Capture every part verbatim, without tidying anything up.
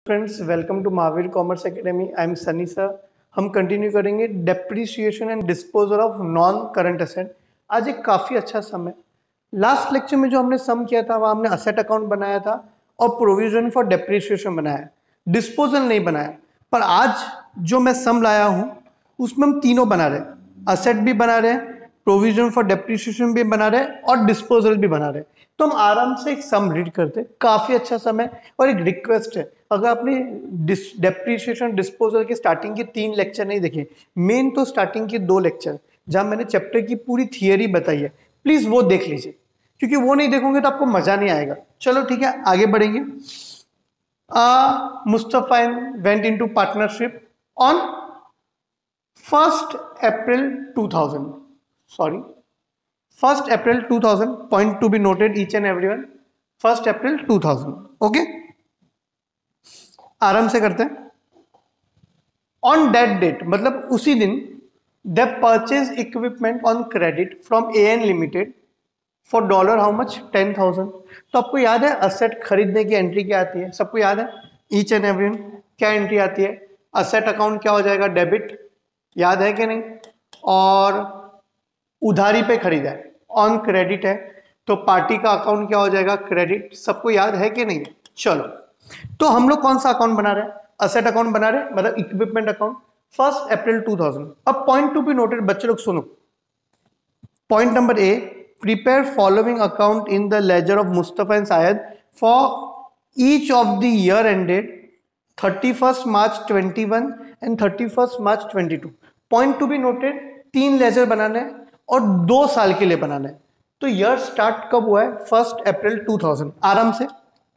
Friends, welcome to Mahavir Commerce Academy. I am Sunny sir. हम continue करेंगे depreciation and disposal of non current asset. आज एक काफ़ी अच्छा सम है। लास्ट लेक्चर में जो हमने सम किया था वह हमने असेट अकाउंट बनाया था और प्रोविजन फॉर डेप्रिसिएशन बनाया, डिस्पोजल नहीं बनाया। पर आज जो मैं सम लाया हूँ उसमें हम तीनों बना रहे हैं, असेट भी बना रहे हैं, प्रोविजन फॉर डेप्रिसिएशन भी बना रहे हैं और डिस्पोजल भी बना रहे हैं। तो हम आराम से एक सम रीड करते हैं, काफ़ी अच्छा सम है। और एक रिक्वेस्ट है, अगर आपने डेप्रिसिएशन डिस्पोजल की स्टार्टिंग के तीन लेक्चर नहीं देखे, मेन तो स्टार्टिंग के दो लेक्चर जहाँ मैंने चैप्टर की पूरी थियरी बताई है, प्लीज़ वो देख लीजिए, क्योंकि वो नहीं देखोगे तो आपको मज़ा नहीं आएगा। चलो ठीक है, आगे बढ़ेंगे। Mustafa went into partnership on first April two thousand, sorry first April two thousand, point to be noted each and everyone, first April two thousand. Okay, आराम से करते हैं। ऑन दैट डेट मतलब उसी दिन they purchase equipment on credit from A N limited for dollar how much, ten thousand. तो आपको याद है असेट खरीदने की एंट्री क्या आती है? सबको याद है ईच एंड एवरीवन क्या एंट्री आती है? असेट अकाउंट क्या हो जाएगा? डेबिट, याद है कि नहीं? और उधारी पे खरीदा है, ऑन क्रेडिट है, तो पार्टी का अकाउंट क्या हो जाएगा? क्रेडिट। सबको याद है कि नहीं? चलो, तो हम लोग कौन सा अकाउंट बना रहे हैं? असेट अकाउंट बना रहे हैं, मतलब equipment account, first April two thousand. अब पॉइंट टू बी नोटेड, बच्चे लोग सुनो। Point number A, prepare following account in the ledger of Mustafa and Sayed for each of the year ended thirty first March twenty one and thirty first March twenty two. Point to be noted, तीन ledger बनाने हैं और दो साल के लिए बनाना है। तो ईयर स्टार्ट कब हुआ है? First April two thousand. आराम से,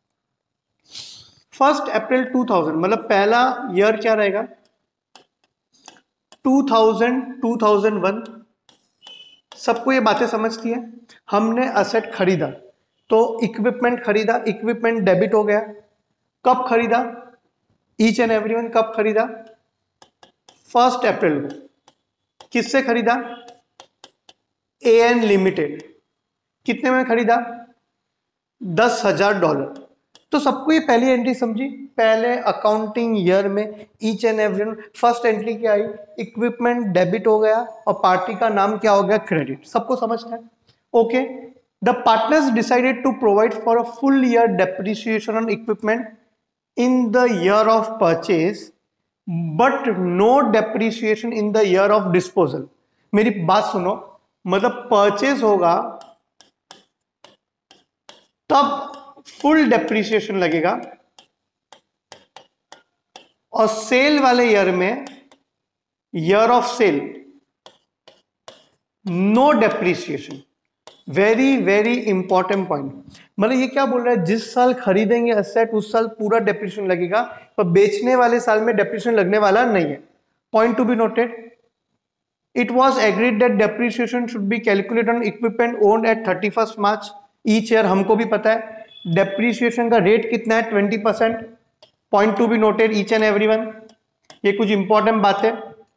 फर्स्ट अप्रैल टू थाउजेंड मतलब पहला ईयर क्या रहेगा? Two thousand, two thousand one. सबको ये बातें समझती है? हमने असेट खरीदा तो इक्विपमेंट खरीदा, इक्विपमेंट डेबिट हो गया। कब खरीदा? ईच एंड एवरीवन कब खरीदा? फर्स्ट अप्रैल को। किससे खरीदा? A N limited. कितने में खरीदा? दस हजार डॉलर। तो सबको ये पहली एंट्री समझी? पहले अकाउंटिंग ईयर में each and every first entry क्या आई? इक्विपमेंट डेबिट हो गया और पार्टी का नाम क्या हो गया? क्रेडिट। सबको समझता है? Okay. The partners decided to provide for a full year depreciation on equipment in the year of purchase but no depreciation in the year of disposal. मेरी बात सुनो, मतलब परचेज होगा तब फुल डेप्रिसिएशन लगेगा और सेल वाले ईयर में, year of sale, no depreciation. Very very important point. मतलब ये क्या बोल रहा है? जिस साल खरीदेंगे असेट उस साल पूरा डेप्रिसिएशन लगेगा, पर बेचने वाले साल में डेप्रिसिएशन लगने वाला नहीं है। Point to be noted, it was agreed that depreciation should be calculated on equipment owned at thirty first March each year. हमको भी पता है डेप्रिसिएशन का रेट कितना है? Twenty percent. Point to be noted each and everyone. ये कुछ important बात है।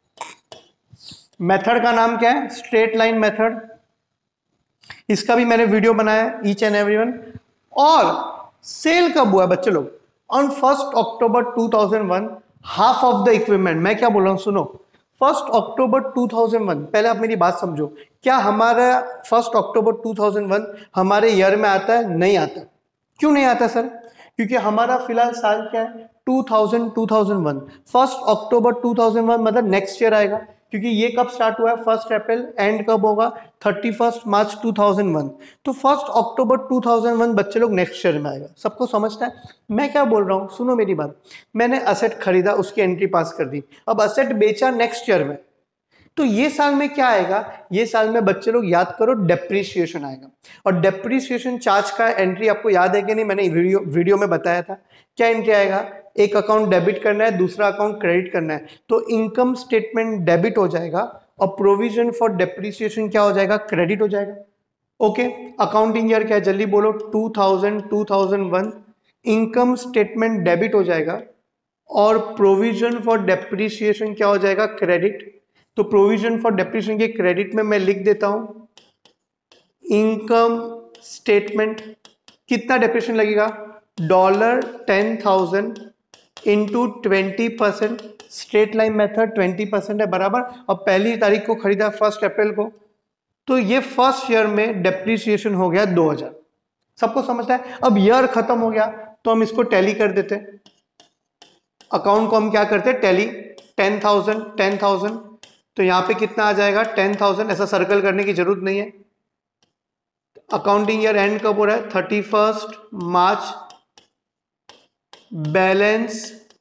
मेथड का नाम क्या है? Straight line method. इसका भी मैंने वीडियो बनाया है, ईच एंड एवरीवन। और सेल कब हुआ है बच्चे लोग? On first October two thousand one, half of the equipment. मैं क्या बोल रहा हूं सुनो, first October two thousand one. पहले आप मेरी बात समझो, क्या हमारा first October two thousand one हमारे ईयर में आता है? नहीं आता। क्यों नहीं आता सर? क्योंकि हमारा फिलहाल साल क्या है? Two thousand, two thousand one. First October two thousand one मतलब नेक्स्ट ईयर आएगा, क्योंकि ये कब स्टार्ट हुआ है? फर्स्ट अप्रैल। एंड कब होगा? Thirty first March two thousand one. तो first October two thousand one बच्चे लोग नेक्स्ट ईयर में आएगा। सबको समझता है? मैं क्या बोल रहा हूँ सुनो मेरी बात। मैंने असेट खरीदा, उसकी एंट्री पास कर दी, अब असेट बेचा नेक्स्ट ईयर में, तो ये साल में क्या आएगा? ये साल में बच्चे लोग याद करो, डेप्रिसिएशन आएगा। और डेप्रिसिएशन चार्ज का एंट्री आपको याद है कि नहीं? मैंने वीडियो वीडियो में बताया था। क्या एंट्री आएगा? एक अकाउंट डेबिट करना है, दूसरा अकाउंट क्रेडिट करना है, तो इनकम स्टेटमेंट डेबिट हो जाएगा और प्रोविजन फॉर डेप्रिसिएशन क्या हो जाएगा? क्रेडिट हो जाएगा। ओके, अकाउंटिंग ईयर क्या है? जल्दी बोलो। Two thousand, two thousand one. Income statement debit हो जाएगा और प्रोविजन फॉर डेप्रिसिएशन क्या हो जाएगा? क्रेडिट। तो प्रोविजन फॉर डेप्रिसिएशन के क्रेडिट में मैं लिख देता हूं इनकम स्टेटमेंट। कितना डेप्रिसिएशन लगेगा? Dollar ten thousand into twenty percent, straight line method twenty percent है बराबर। और पहली तारीख को खरीदा फर्स्ट अप्रैल को, तो ये फर्स्ट ईयर में डेप्रिसिएशन हो गया दो हजार। सबको समझता है। अब ईयर खत्म हो गया तो हम इसको टैली कर देते, अकाउंट को हम क्या करते हैं tally, ten thousand ten thousand, तो यहां पे कितना आ जाएगा टेन थाउजेंड। ऐसा सर्कल करने की जरूरत नहीं है। अकाउंटिंग ईयर एंड कब हो रहा है, thirty first March. Balance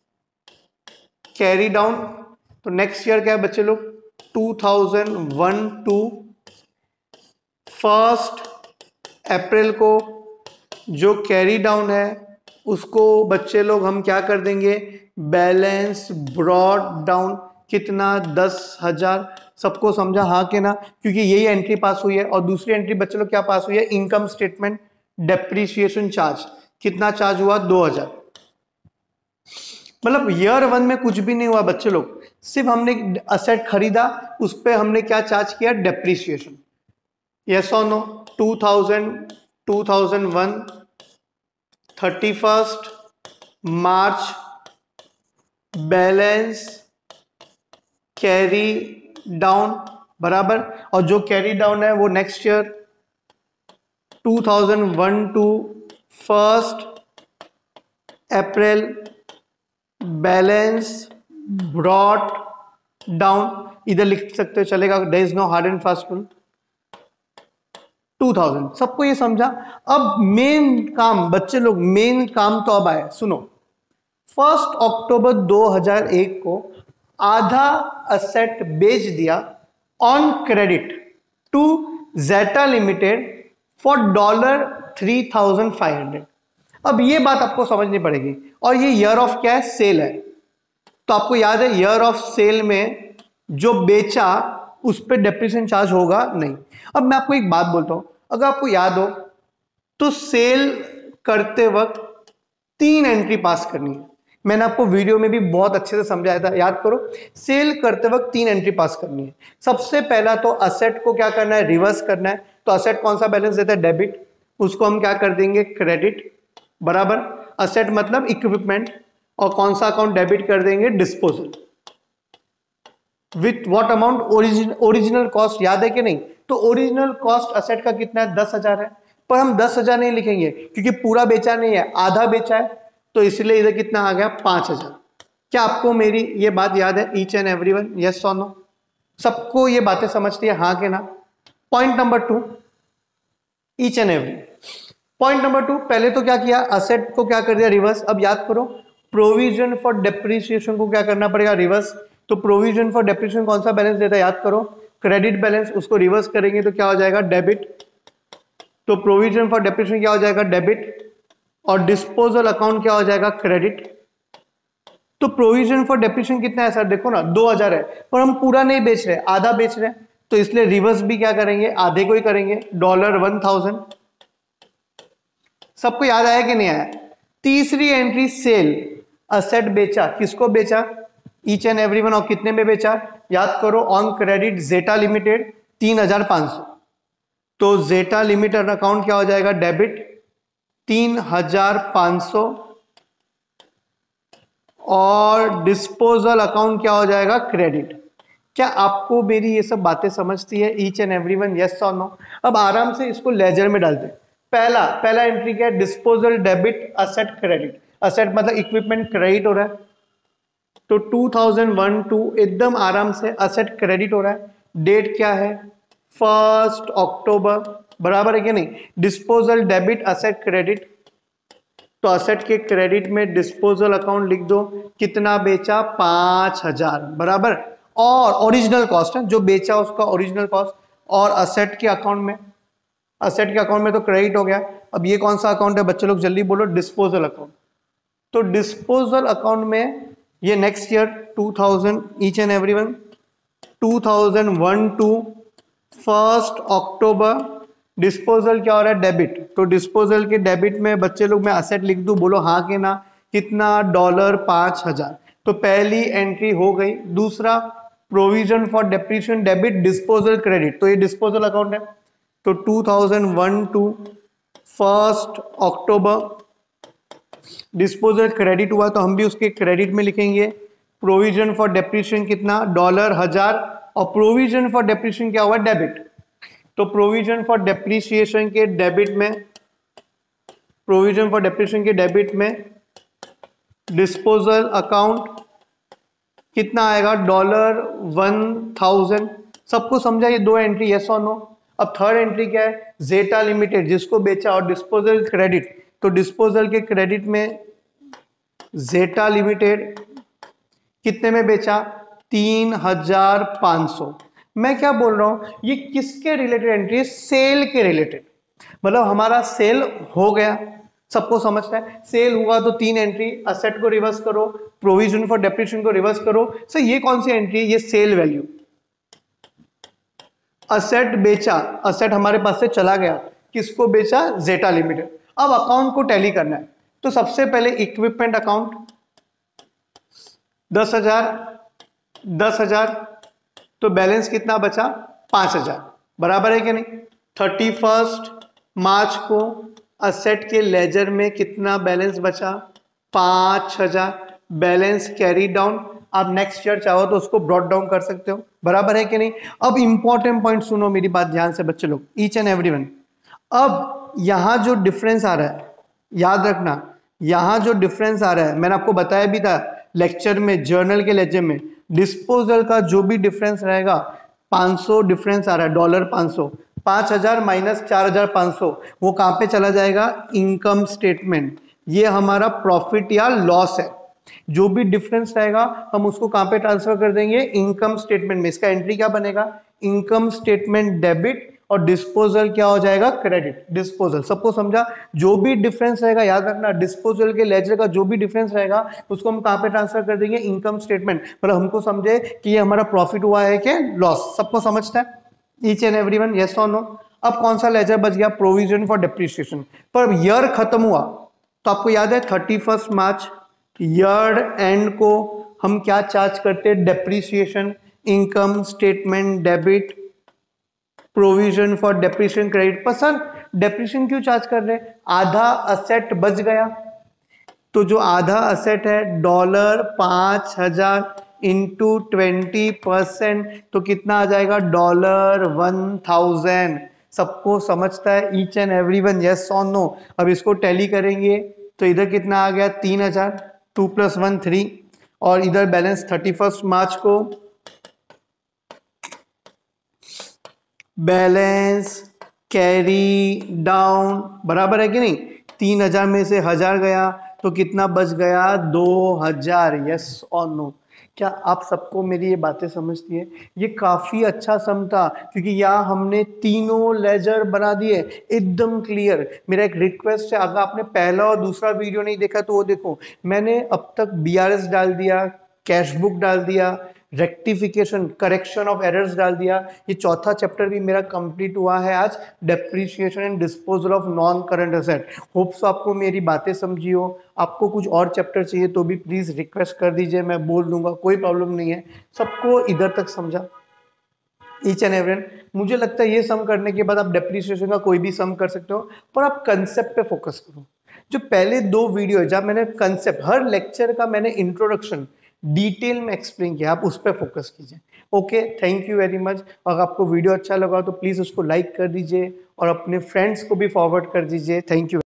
carry down, तो नेक्स्ट ईयर क्या है बच्चे लोग, two thousand one to first April को जो कैरी डाउन है उसको बच्चे लोग हम क्या कर देंगे, बैलेंस ब्रॉड डाउन, कितना, दस हजार। सबको समझा हाँ के ना, क्योंकि यही एंट्री पास हुई है। और दूसरी एंट्री बच्चे लोग क्या पास हुई है, इनकम स्टेटमेंट डेप्रीशिएशन चार्ज, कितना चार्ज हुआ, दो हजार। मतलब ईयर वन में कुछ भी नहीं हुआ बच्चे लोग, सिर्फ हमने असेट खरीदा, उस पर हमने क्या चार्ज किया, डेप्रीशिएशन। यस और no, two thousand two thousand one thirty first March balance carry down बराबर। और जो कैरी डाउन है वो next year two thousand one to first April balance brought down, इधर लिख सकते हो चलेगा, there is no hard and fast rule, two thousand. सबको ये समझा। अब मेन काम बच्चे लोग, मेन काम तो अब आया, सुनो। फर्स्ट अक्टूबर दो हजार एक को आधा असेट बेच दिया on credit to Zeta limited for dollar three thousand five hundred. अब ये बात आपको समझनी पड़ेगी। और ये ईयर ऑफ क्या है, सेल है। तो आपको याद है ईयर ऑफ सेल में जो बेचा उस पर डेप्रिसिएशन चार्ज होगा नहीं। अब मैं आपको एक बात बोलता हूं, अगर आपको याद हो तो सेल करते वक्त तीन एंट्री पास करनी है। मैंने आपको वीडियो में भी बहुत अच्छे से समझाया था, याद करो। सेल करते वक्त तीन एंट्री पास करनी है। सबसे पहला तो असेट को क्या करना है, रिवर्स करना है। तो असेट कौन सा बैलेंस देता है, डेबिट, उसको हम क्या कर देंगे, क्रेडिट बराबर। असेट मतलब इक्विपमेंट, और कौन सा अकाउंट डेबिट कर देंगे, disposal. With what amount, original original cost, याद है कि नहीं। तो ओरिजिनल कॉस्ट असेट का कितना है, दस हजार है। पर हम दस हजार नहीं लिखेंगे क्योंकि पूरा बेचा नहीं है, आधा बेचा है, तो इसलिए इधर कितना आ गया, पांच हजार। क्या आपको मेरी ये बात याद है, ईच एंड एवरीवन, यस और नो। सबको ये बातें समझती है हाँ के ना। Point number two, each and every. Point number two, पहले तो क्या किया, असेट को क्या कर दिया, रिवर्स। अब याद करो, प्रोविजन फॉर डेप्रिसिएशन को क्या करना पड़ेगा, रिवर्स। तो प्रोविजन फॉर डेप्रिसिएशन कौन सा बैलेंस देता है, याद करो, क्रेडिट बैलेंस। उसको रिवर्स करेंगे तो क्या हो जाएगा, डेबिट। तो प्रोविजन फॉर डेप्रिसिएशन क्या हो जाएगा, डेबिट। और डिस्पोजल अकाउंट क्या हो जाएगा, क्रेडिट। तो प्रोविजन फॉर डेप्रिसिएशन कितना है सर, देखो ना दो हजार है, पर हम पूरा नहीं बेच रहे, आधा बेच रहे हैं, तो इसलिए रिवर्स भी क्या करेंगे, आधे को ही करेंगे, डॉलर वन थाउजेंड। सबको याद आया कि नहीं आया। तीसरी एंट्री सेल, असेट बेचा, किसको बेचा, ईच एंड एवरीवन। और कितने में बेचा, याद करो, ऑन क्रेडिट जेटा लिमिटेड तीन हजार पांच सौ। तो जेटा लिमिटेड अकाउंट क्या हो जाएगा, डेबिट तीन हजार पांच सौ। और डिस्पोजल अकाउंट क्या हो जाएगा, क्रेडिट। क्या आपको मेरी ये सब बातें समझती है, ईच एंड एवरीवन, यस और नो। अब आराम से इसको लेजर में डालते हैं। पहला पहला एंट्री क्या है, disposal debit asset credit. Asset मतलब इक्विपमेंट क्रेडिट हो रहा है, तो टू थाउजेंड वन टू एकदम आराम से असेट क्रेडिट हो रहा है। डेट क्या है, फर्स्ट अक्टूबर, बराबर है कि नहीं। डिस्पोजल डेबिट असेट क्रेडिट, तो असेट के क्रेडिट में डिस्पोजल अकाउंट लिख दो, कितना बेचा, पांच हजार बराबर। और ओरिजिनल कॉस्ट है, जो बेचा उसका ओरिजिनल कॉस्ट। और असेट के अकाउंट में, असेट के अकाउंट में तो क्रेडिट हो गया। अब ये कौन सा अकाउंट है बच्चे लोग, जल्दी बोलो, डिस्पोजल अकाउंट। तो डिस्पोजल अकाउंट में ये next year two thousand, each and everyone, two thousand one to first October disposal क्या हो रहा है, डेबिट। तो डिस्पोजल के डेबिट में बच्चे लोग मैं असेट लिख दूं, बोलो हाँ के ना, कितना, डॉलर पांच हजार। तो पहली एंट्री हो गई। दूसरा, provision for depreciation debit disposal credit, तो ये डिस्पोजल अकाउंट है। तो two thousand one to first October disposal credit हुआ तो हम भी उसके क्रेडिट में लिखेंगे। प्रोविजन फॉर डेप्रिसिएशन कितना, डॉलर हजार, और प्रोविजन फॉर डेप्रिसिएशन क्या हुआ, डेबिट। तो प्रोविजन फॉर डेप्रिसिएशन के डेबिट में प्रोविजन फॉर डेप्रिसिएशन के डेबिट में डिस्पोजल अकाउंट कितना आएगा, डॉलर वन थाउजेंड। सबको समझा ये दो एंट्री, यस और नो। अब थर्ड एंट्री क्या है, जेटा लिमिटेड जिसको बेचा और डिस्पोजल क्रेडिट, तो डिस्पोजल के क्रेडिट में जेटा लिमिटेड कितने में बेचा, तीन हजार पांच सौ। मैं क्या बोल रहा हूं, ये किसके रिलेटेड एंट्री है, सेल के रिलेटेड। मतलब हमारा सेल हो गया, सबको समझता है, सेल हुआ तो तीन एंट्री, असेट को रिवर्स करो, प्रोविजन फॉर डेप्रिसिएशन को रिवर्स करो। सर ये कौन सी एंट्री है, ये सेल वैल्यू। असेट बेचा, असेट हमारे पास से चला गया, किसको बेचा, जेटा लिमिटेड। अब अकाउंट को टैली करना है, तो सबसे पहले इक्विपमेंट अकाउंट दस हजार दस हजार, तो बैलेंस कितना बचा, पांच हजार, बराबर है कि नहीं। थर्टी फर्स्ट मार्च को असेट के लेजर में कितना बैलेंस बचा, पांच हजार, बैलेंस कैरी डाउन। आप नेक्स्ट ईयर चाहो तो उसको ब्रॉट डाउन कर सकते हो, बराबर है कि नहीं। अब इंपॉर्टेंट पॉइंट सुनो मेरी बात ध्यान से बच्चे लोग, ईच एंड एवरीवन। अब यहां जो डिफरेंस आ रहा है, याद रखना, यहां जो डिफरेंस आ रहा है, मैंने आपको बताया भी था लेक्चर में, जर्नल के लेक्चर में, डिस्पोजल का जो भी डिफरेंस रहेगा, पाँच सौ डिफरेंस आ रहा है, डॉलर पाँच सौ, पाँच हजार माइनस चार हजार पाँच सौ, वो कहां पे चला जाएगा, इनकम स्टेटमेंट। ये हमारा प्रॉफिट या लॉस है। जो भी डिफरेंस रहेगा हम उसको कहां पे ट्रांसफर कर देंगे, इनकम स्टेटमेंट में। इसका एंट्री क्या बनेगा, इनकम स्टेटमेंट डेबिट, और डिस्पोजल क्या हो जाएगा, क्रेडिट। डिस्पोजल सबको समझा, जो भी डिफरेंस रहेगा, याद रखना, डिस्पोजल के लेजर का जो भी डिफरेंस रहेगा उसको हम कहां पे ट्रांसफर कर देंगे, इनकम स्टेटमेंट। मतलब हमको समझे कि ये हमारा प्रॉफिट हुआ है कि लॉस, सबको समझता है, ईच एंड एवरीवन, यस और नो। अब कौन सा लेजर बच गया, प्रोविजन फॉर डेप्रिसिएशन। पर ईयर खत्म हुआ तो आपको याद है thirty first March year end को हम क्या चार्ज करते हैं, depreciation, income statement debit, provision for depreciation credit. पर सर डेप्रिसिएशन क्यों चार्ज कर रहे हैं, आधा असेट बच गया, तो जो आधा असेट है डॉलर पांच हजार इंटू ट्वेंटी परसेंट, तो कितना आ जाएगा, डॉलर वन थाउजेंड। सबको समझता है, ईच एंड एवरीवन, यस और नो। अब इसको टैली करेंगे तो इधर कितना आ गया, तीन हजार, टू प्लस वन थ्री, और इधर बैलेंस थर्टी फर्स्ट मार्च को बैलेंस कैरी डाउन, बराबर है कि नहीं। तीन हजार में से हजार गया तो कितना बच गया, दो हजार, यस और नो। क्या आप सबको मेरी ये बातें समझती है, ये काफी अच्छा सम था, क्योंकि यहाँ हमने तीनों लेजर बना दिए एकदम क्लियर। मेरा एक रिक्वेस्ट है, अगर आपने पहला और दूसरा वीडियो नहीं देखा तो वो देखो। मैंने अब तक बीआरएस डाल दिया, कैश बुक डाल दिया, रेक्टिफिकेशन, करेक्शन ऑफ एरर्स डाल दिया। ये चौथा चैप्टर भी मेरा कंप्लीट हुआ है आज, depreciation and disposal of non current asset. Hopes आपको मेरी बातें समझी हो। आपको कुछ और चैप्टर चाहिए तो भी प्लीज रिक्वेस्ट कर दीजिए, मैं बोल दूंगा, कोई प्रॉब्लम नहीं है। सबको इधर तक समझा, ईच एंड एवरीवन। मुझे लगता है ये सम करने के बाद आप डेप्रिसिएशन का कोई भी सम कर सकते हो, पर आप कंसेप्ट पे फोकस करो। जो पहले दो वीडियो है जब मैंने कंसेप्ट, हर लेक्चर का मैंने इंट्रोडक्शन डिटेल में एक्सप्लेन किया, आप उस पर फोकस कीजिए। Okay, thank you very much. अगर आपको वीडियो अच्छा लगा तो प्लीज़ उसको लाइक कर दीजिए और अपने फ्रेंड्स को भी फॉरवर्ड कर दीजिए। Thank you.